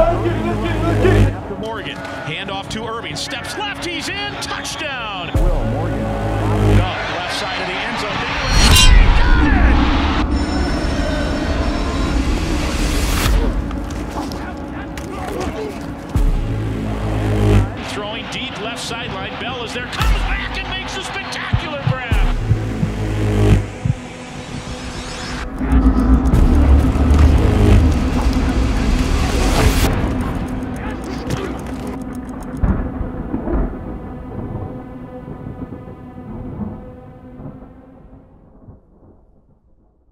Morgan, handoff to Irving, steps left, he's in, touchdown! Will Morgan. Up, left side of the end zone, throwing deep left sideline, Bell is there, comes back and makes a spectacular